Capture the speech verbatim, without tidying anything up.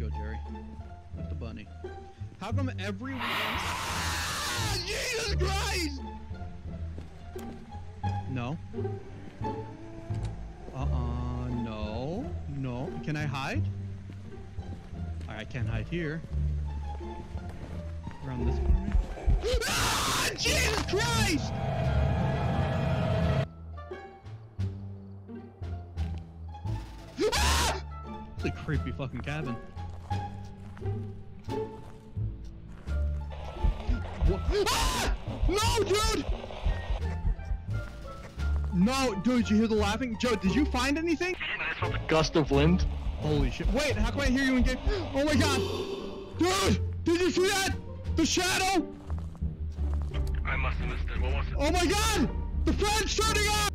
go, Jerry. With the bunny. How come everyone... Ah, Jesus Christ! No. Uh-uh, no. No. Can I hide? I can't hide here. Around this corner. Ah, Jesus Christ! Ah! It's a creepy fucking cabin. What? Ah! No, dude! No, dude, did you hear the laughing? Joe, did you find anything? I felt a gust of wind. Holy shit. Wait, how can I hear you in game? Oh my god! Dude! Did you see that? The shadow? I must have missed it. What was it? Oh my god! The fan's turning on!